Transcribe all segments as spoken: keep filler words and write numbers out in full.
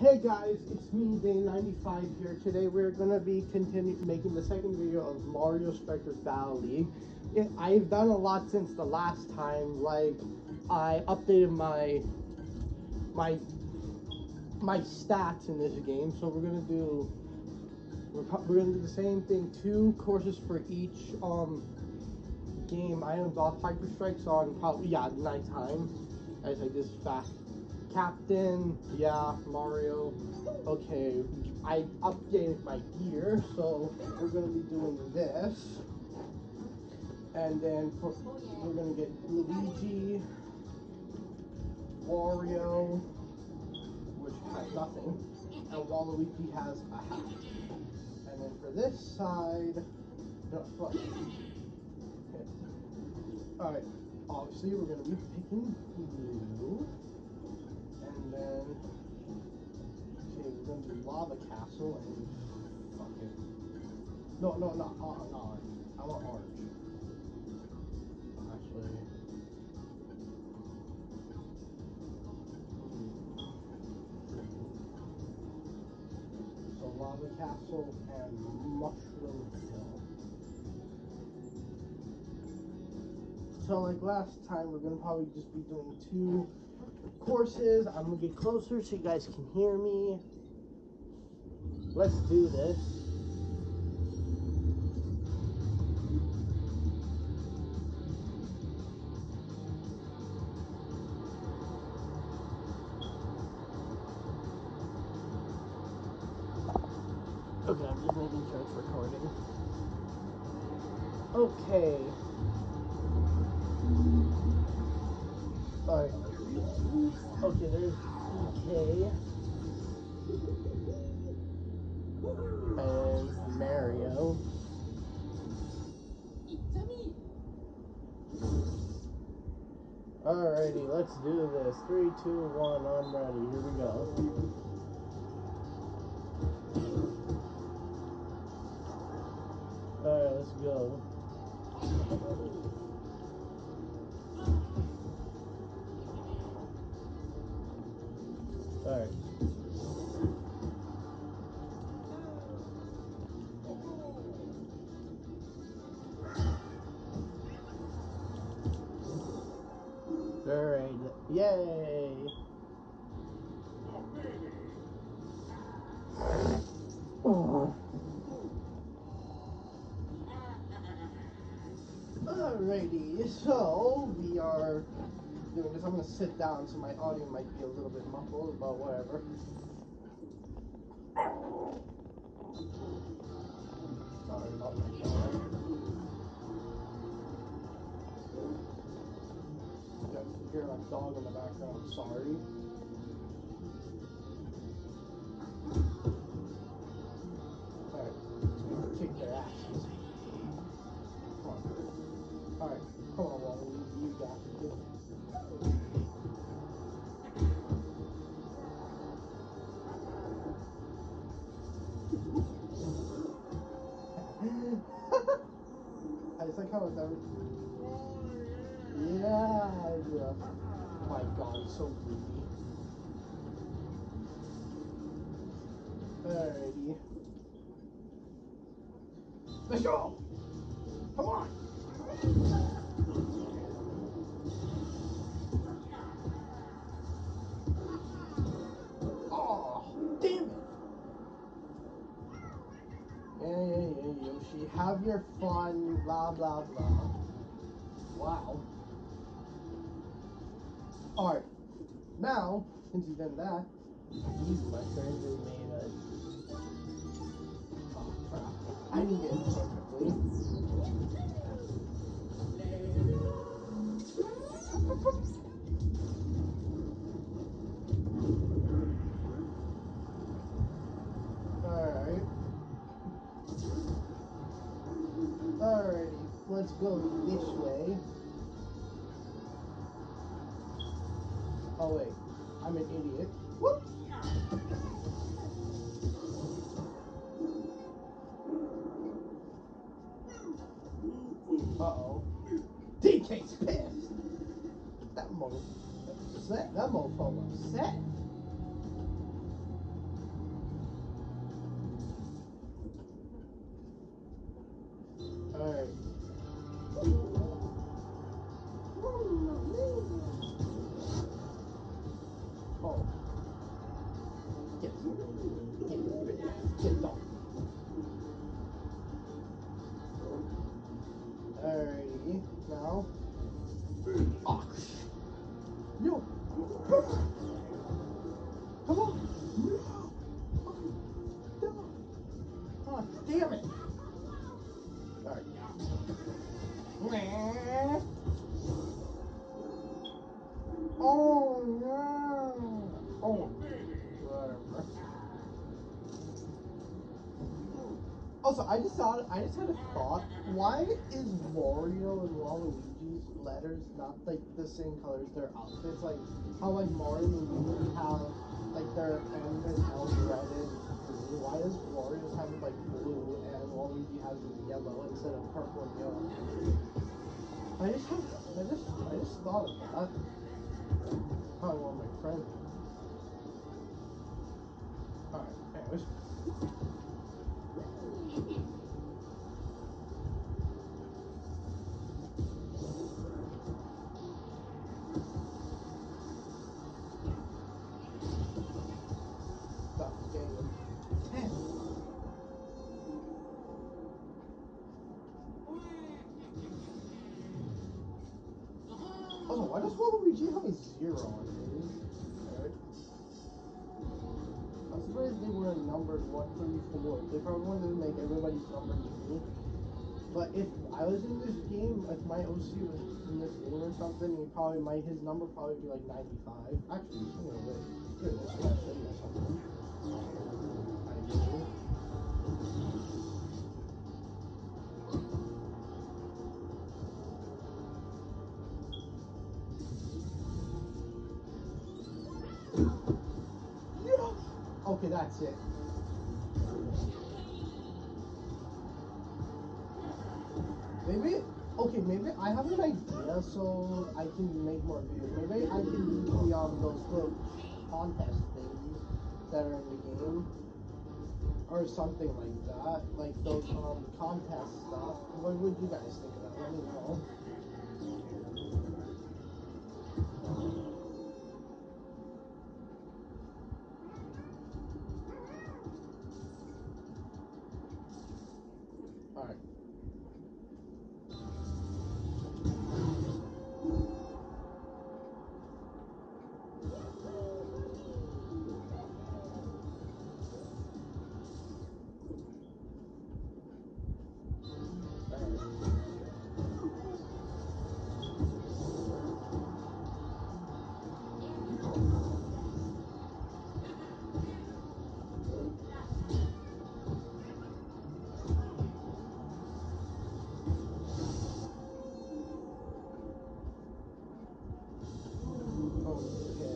Hey guys, it's me, Day ninety-five here. Today we're gonna be continue making the second video of Mario Strikers Battle League. It, I've done a lot since the last time. Like, I updated my my my stats in this game, so we're gonna do we're, we're gonna do the same thing. Two courses for each um game. I unlocked Hyper Strikes on probably yeah nighttime as I just fast. Captain, yeah, Mario. Okay, I updated my gear, so we're gonna be doing this. And then for, we're gonna get Luigi, Wario, which has nothing, and Waluigi has a hat. And then for this side, no, fuck. Okay. Alright, obviously we're gonna be picking blue. And then, okay, we're gonna do Lava Castle and fuck it. No, no, not uh, not orange. I want orange. Actually, hmm. So Lava Castle and Mushroom Hill. So like last time, we're gonna probably just be doing two courses. I'm gonna get closer so you guys can hear me. Let's do this. Okay, I'm just making sure it's recording. Okay. Alright. Okay, there's E K. And Mario. Alrighty, let's do this. Three, two, one, I'm ready. Here we go. Alright, let's go. Alright. Alright, yay! Oh. Alrighty, so we are doing this. I'm gonna sit down so my audio might be a little bit muffled, but whatever. Sorry about my dog. You guys can hear my dog in the background, sorry. Alright, kick their asses. Come on. Alright, come on, Waluigi, you got it. I just like how it's ever. Yeah, yeah. Oh my god, it's so creepy. Alrighty. Let's go! Come on! Oh, damn it! Yeah, yeah, yeah, Yoshi. Have your fun, blah, blah, blah. Wow. Alright. Now, since you've done that, these my friends have made a... Oh, crap. I didn't get it perfectly. Alright. Alrighty. Let's go this way. Oh wait, I'm an idiot. Whoop! Uh-oh. D K's pissed! That mo... That, that mofo upset. Oh. Get Get Get off. Alrighty. Now. Oh. No. Come on. No. Oh, damn it. Alright. Oh no. Oh. Whatever. Also, I just thought, I just had a thought. Why is Wario and Waluigi's letters not like the same color as their outfits? Like how like Mario and Luigi have like their M and L red and blue. Why does Wario's have like blue and Waluigi has yellow instead of purple and yellow? I just have, I just I just thought of that. Probably one of my friends. Alright, anyways. Stop the game. Also, why does Waluigi have a zero on his? Alright. I'm surprised they were numbered one through four. They probably wanted to make everybody's number unique. But if I was in this game, if my O C was in this game or something, he probably might his number probably be like ninety-five. Actually, you know what? Here it is. I'm gonna show you something. I do. Yeah. Okay, that's it. Maybe, okay, maybe I have an idea so I can make more videos. Maybe I can do the, um, those little contest things that are in the game. Or something like that. Like those, um, contest stuff. What would you guys think of that? Let me know. Alright. Okay.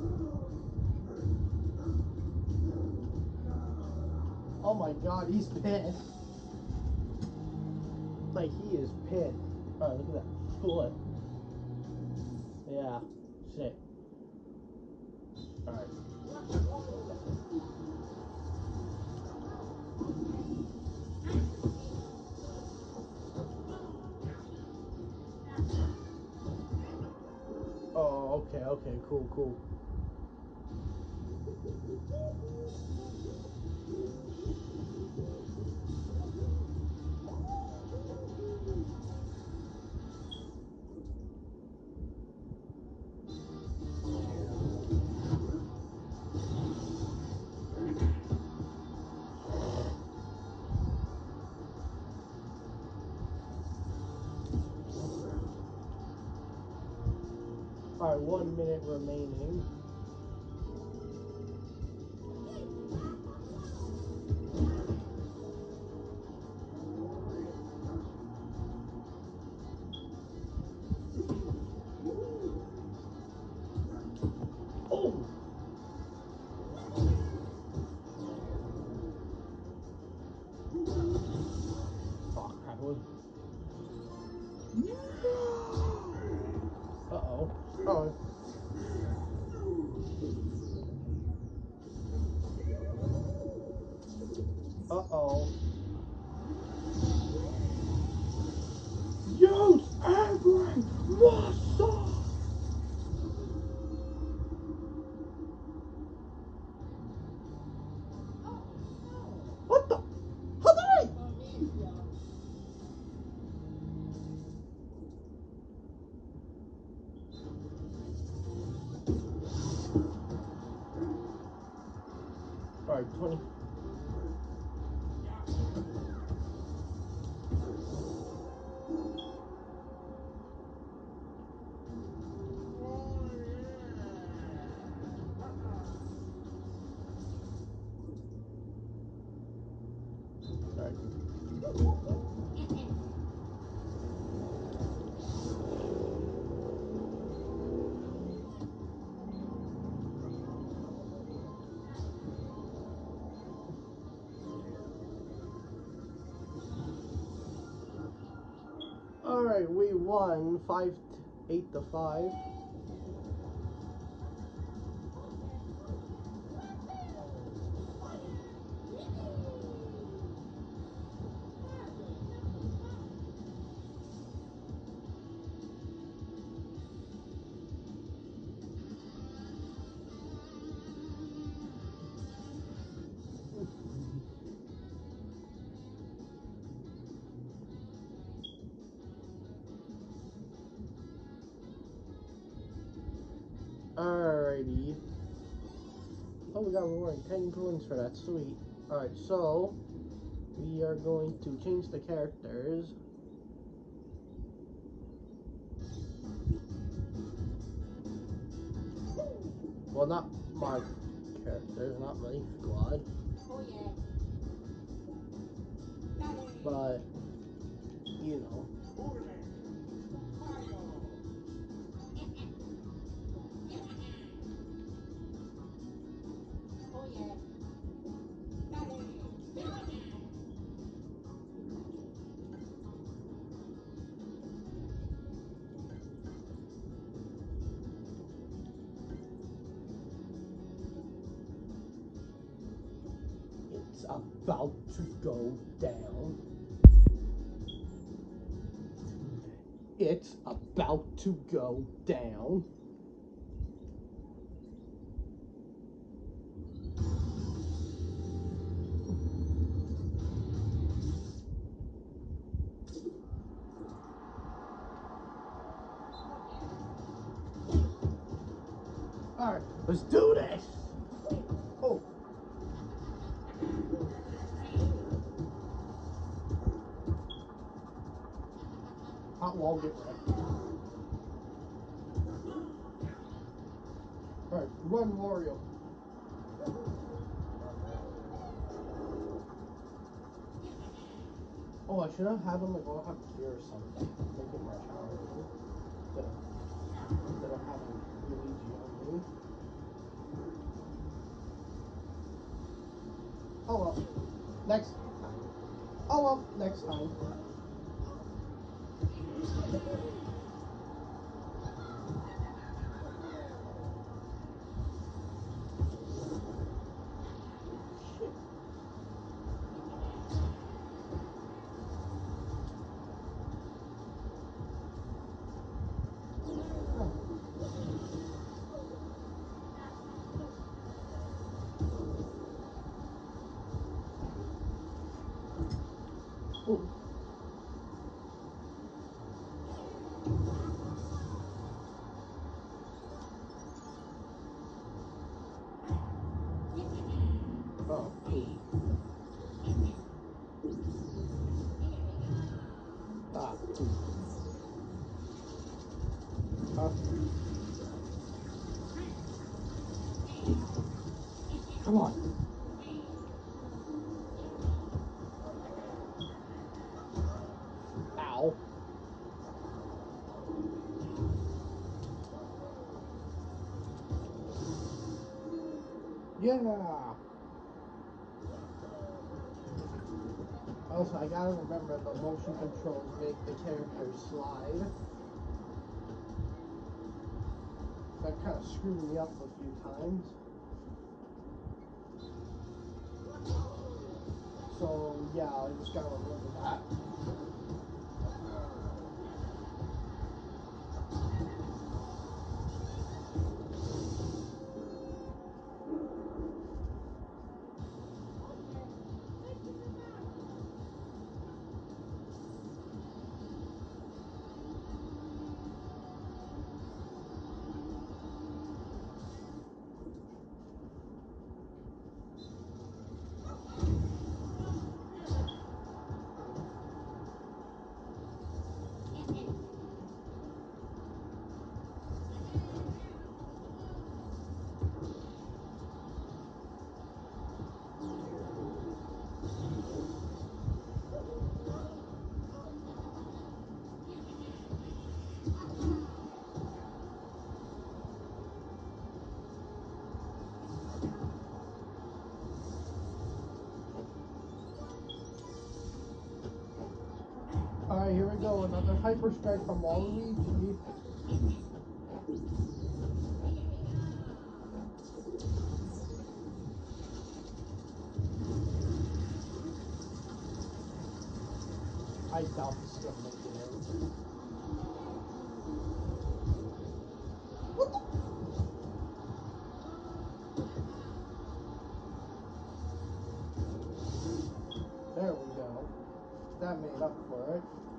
Oh my god, he's pissed. Like, he is pissed. Oh, look at that foot. Yeah, sick. Alright. Oh, okay, okay, cool, cool. Alright, one minute remaining. Oh! Oh, crap, was... Uh-oh. Oh. Uh-oh. Use every muscle! Alright, twenty. Alright, we won five, eight to five. Alrighty. Oh, we got rewarding ten coins for that. Sweet. Alright, so we are going to change the characters. Well, not my characters, not my squad. Oh yeah. But, you know. Oh yeah. It's about to go down. It's about to go down. Alright, let's do this. Oh. Hot wall, get ready. Alright, run, Wario. Oh, I should have had him like, I'll have gear or something. Make it more challenging. Instead of, instead of having Luigi on me. Oh well. Next time. Oh well, next time. Oh. Oh, cool. Ah, cool. Huh? Come on. Ow. Yeah. Also, I gotta remember the motion controls make the characters slide. That kind of screwed me up a few times. So, yeah, I just gotta remember that. we go, another hyper strike from Waluigi. I doubt this is gonna make it in. What the? There we go. That made up for it.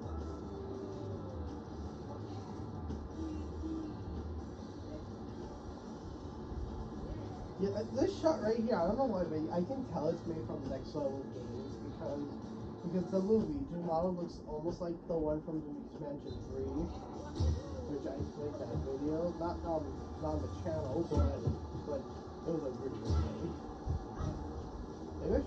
Yeah, this shot right here, I don't know why, but I can tell it's made from Next Level Games because because the Luigi model looks almost like the one from Luigi's Mansion three, which I played that video, not um not on the channel, but but it was like really good. Maybe.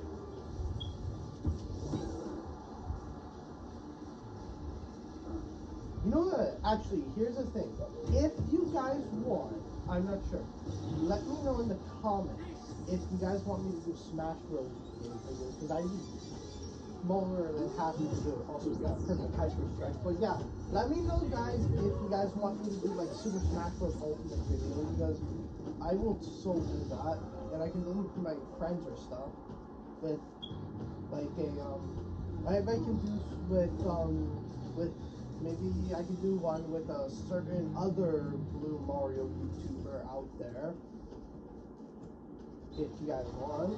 You know that actually, here's the thing. If you guys want, I'm not sure. Let me know in the comments if you guys want me to do Smash Bros. Gameplay videos, because I'd be more than happy to do it. Also, we got perfect hyper strike. But yeah, let me know, guys, if you guys want me to do like Super Smash Bros. Ultimate video, because I will so do that, and I can do it with my friends or stuff. With like a um, I, I can do with um with. Maybe I could do one with a certain other Blue Mario YouTuber out there, if you guys want.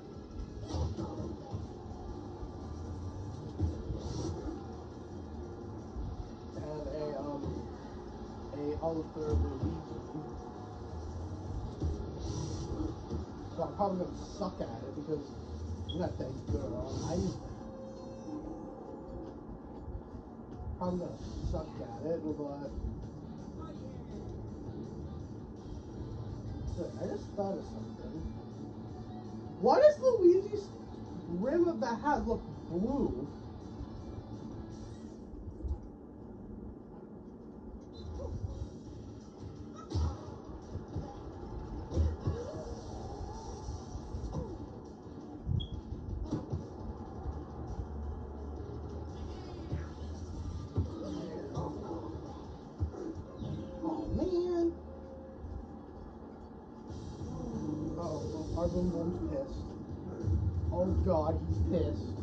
And a um a other Luigi. So I'm probably gonna suck at it because I'm not that good on ice. I'm gonna suck at it, but I just thought of something. Why does Luigi's rim of the hat look blue? Our Boom Boom's pissed. Oh god, he's pissed.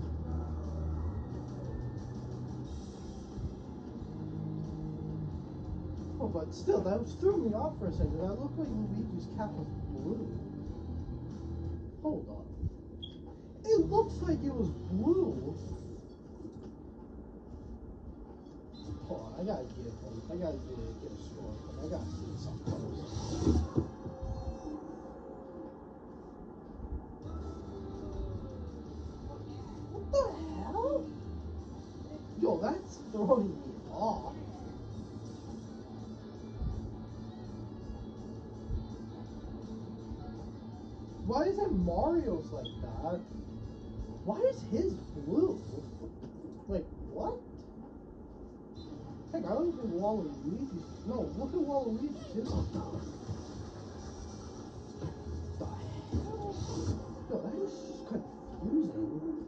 Oh, but still, that was threw me off for a second. That looked like Luigi's cap was blue. Hold on. It looks like it was blue. Hold on, I gotta give him. I gotta give, give a score. I gotta see something. What the hell? Yo, that's throwing me off. Why isn't Mario's like that? Why is his blue? Like, what? Heck, I don't even Waluigi's. No, look at Waluigi's. His. What the hell? Yo, that is confusing.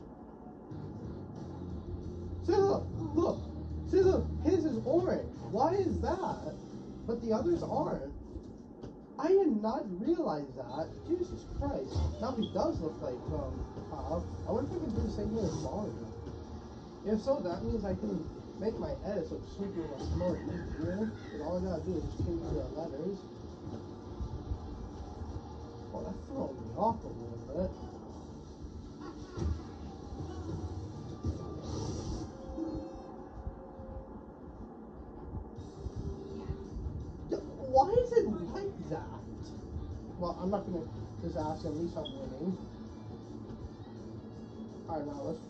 See, look, look. See, look. His is orange. Why is that? But the others aren't. I did not realize that. Jesus Christ. Now he does look like, um, Cobb. I wonder if I can do the same thing as Mario. If so, that means I can make my edits look super much more easier. And all I gotta do is just change the letters. Oh, that's throwing me off a little bit. Why is it like that? Well, I'm not gonna just ask him, at least I'm winning. Alright, now let's.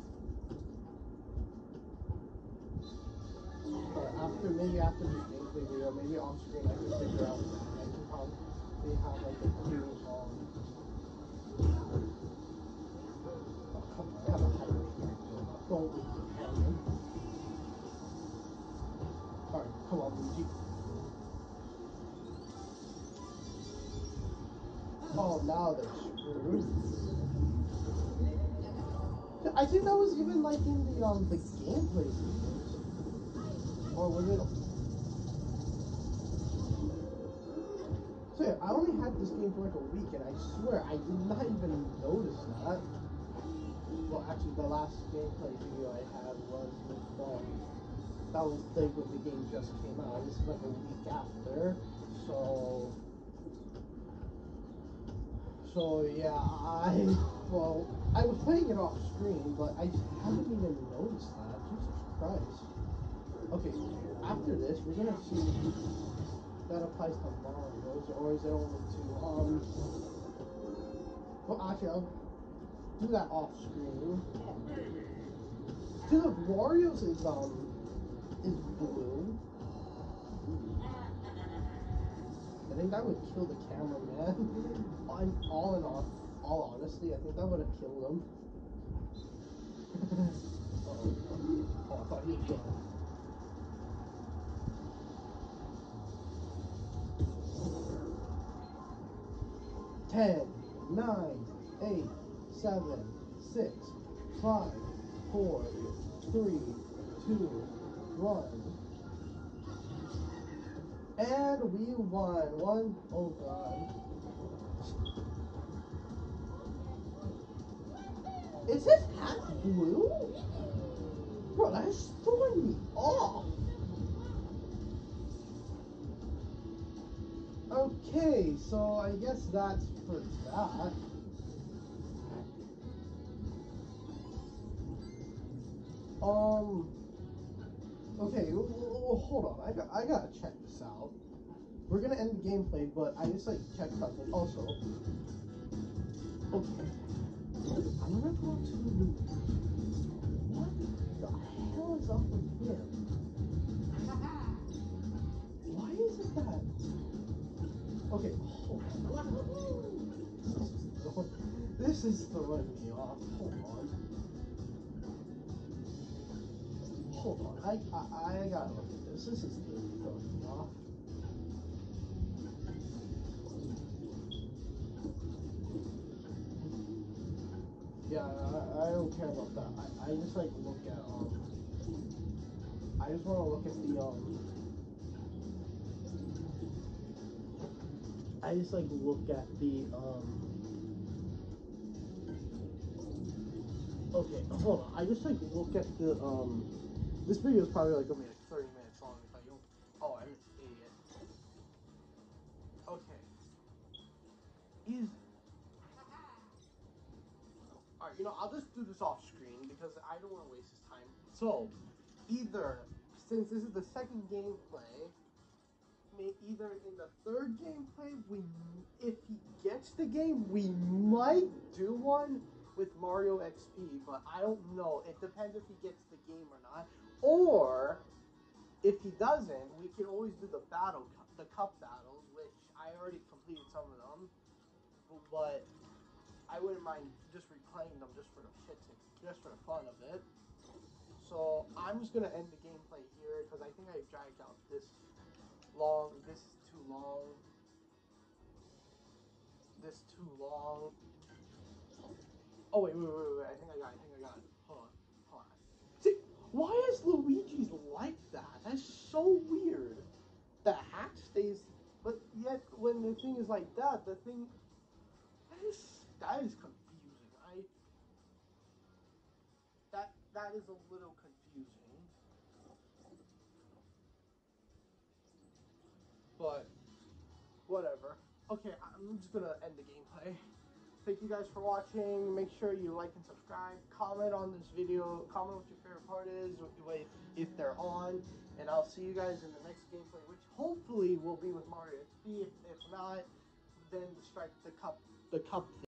But after, maybe after this gameplay video, maybe off screen I can figure out that. I can probably have like a cue on. Oh, come on, I have a hyper strike. Don't leave me hanging. Alright, come on, Luigi. Oh, now they're screwed. I think that was even like in the um the gameplay videos. Or was it? So yeah, I only had this game for like a week, and I swear I did not even notice that. Well, actually, the last gameplay video I had was with um, that was like when the game just came out. This is like a week after, so so yeah, I well, I was playing it off screen, but I just haven't even noticed that. Jesus Christ. Okay, after this, we're gonna see if that applies to Mario's, or is it only to um. Well, actually, I'll do that off screen. See, look, Wario's is um is blue. I think that would kill the cameraman. On all in all, all honesty, I think that would have killed him. oh, oh, I thought he was gone. Ten, nine, eight, seven, six, five, four, three, two, one. And we won. One. Oh god. Is his hat blue? Bro, that's throwing me off. Okay, so I guess that's for that. Um. Okay, w- w- hold on. I got. I gotta check this out. We're gonna end the gameplay, but I just like check something. Also, okay. I'm gonna go to the. What the hell is up with him? Why is it that? Okay, hold on. This is throwing me off. Hold on. Hold on. I I, I gotta look at this. This is really throwing me off. Yeah, I, I don't care about that. I, I just like look at um. I just want to look at the um. I just like look at the um. Okay, hold on. I just like look at the um. This video is probably like gonna be like thirty minutes long if I don't. Oh, I'm an idiot. Okay. Is alright. You know, I'll just do this off screen because I don't want to waste his time. So, either since this is the second gameplay, may either in the third gameplay we, if he gets the game, we might do one with Mario X P, but I don't know. It depends if he gets the game or not. Or if he doesn't, we can always do the battle, the cup battles, which I already completed some of them, but I wouldn't mind just replaying them just for the shits and just for the fun of it. So I'm just gonna end the gameplay here because I think I dragged out this long. This is too long. This too long. Oh wait, wait, wait, wait! I think I got it. I think I got it. Hold on, hold on. See, why is Luigi's like that? That's so weird. The hat stays, but yet when the thing is like that, the thing that is that is confusing. I that that is a little confusing. But whatever. Okay, I'm just gonna end the gameplay. Thank you guys for watching. Make sure you like and subscribe. Comment on this video. Comment what your favorite part is, if, if they're on. And I'll see you guys in the next gameplay, which hopefully will be with Mario X P. If, if not, then strike the cup, the cup thing.